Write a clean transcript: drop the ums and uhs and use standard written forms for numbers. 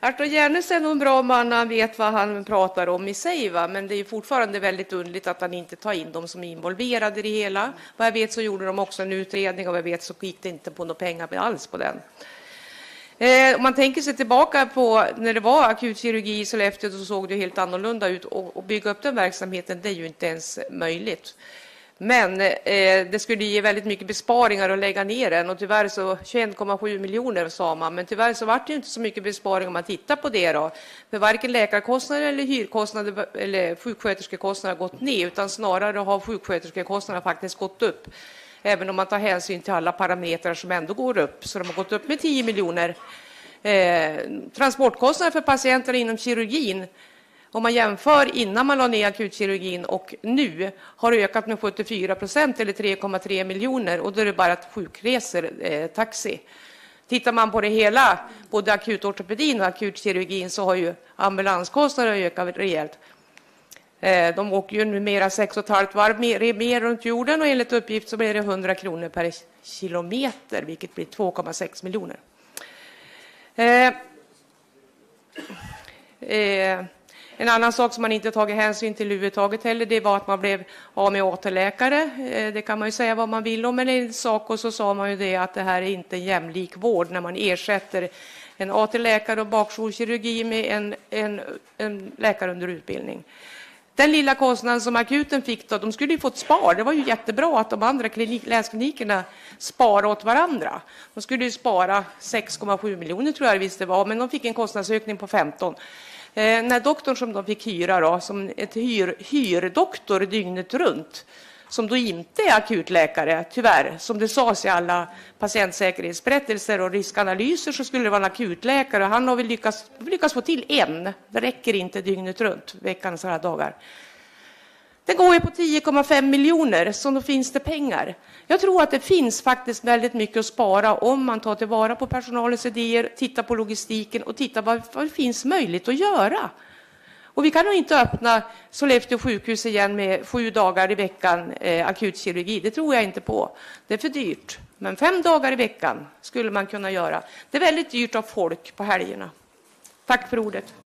Artur Järnes är nog en bra man, han vet vad han pratar om i sig, va? Men det är fortfarande väldigt underligt att han inte tar in dem som är involverade i det hela. Vad jag vet så gjorde de också en utredning och vad jag vet så gick det inte på några pengar alls på den. Om man tänker sig tillbaka på när det var akutkirurgi i Sollefteå så såg det helt annorlunda ut och bygga upp den verksamheten, det är ju inte ens möjligt. Men det skulle ge väldigt mycket besparingar att lägga ner den och tyvärr så 21,7 miljoner sa man, men tyvärr så var det ju inte så mycket besparing om man tittar på det då. För varken läkarkostnader eller hyrkostnader eller sjuksköterskekostnader har gått ner utan snarare har sjuksköterskekostnaderna faktiskt gått upp. Även om man tar hänsyn till alla parametrar som ändå går upp. Så de har gått upp med 10 miljoner. Transportkostnader för patienter inom kirurgin, om man jämför innan man la ner akutkirurgin och nu, har ökat med 74% eller 3,3 miljoner. Och då är det bara att sjukresor, taxi. Tittar man på det hela, både akutortopedin och akutkirurgin, så har ju ambulanskostnader ökat rejält. De åker ju numera 6,5 varv mer runt jorden och enligt uppgift så blir det 100 kronor per kilometer, vilket blir 2,6 miljoner. En annan sak som man inte tagit hänsyn till överhuvudtaget heller, det var att man blev av med AT-läkare. Det kan man ju säga vad man vill om, men i sak och så sa man ju det att det här är inte en jämlik vård när man ersätter en AT-läkare och bakjourkirurgi med en läkare under utbildning. Den lilla kostnaden som akuten fick då, de skulle ju fått spar. Det var ju jättebra att de andra länsklinikerna sparade åt varandra. De skulle ju spara 6,7 miljoner tror jag visst det var, men de fick en kostnadsökning på 15. När doktorn som de fick hyra då, som ett hyrdoktor dygnet runt, som då inte är akutläkare, tyvärr, som det sades i alla patientsäkerhetsberättelser och riskanalyser så skulle det vara en akutläkare och han har väl lyckats få till en. Det räcker inte dygnet runt, veckans alla dagar. Det går ju på 10,5 miljoner, så då finns det pengar. Jag tror att det finns faktiskt väldigt mycket att spara om man tar tillvara på personalens idéer, tittar på logistiken och tittar vad det finns möjligt att göra. Och vi kan nog inte öppna Sollefteå sjukhus igen med 7 dagar i veckan akutkirurgi. Det tror jag inte på. Det är för dyrt. Men 5 dagar i veckan skulle man kunna göra. Det är väldigt dyrt av folk på helgerna. Tack för ordet.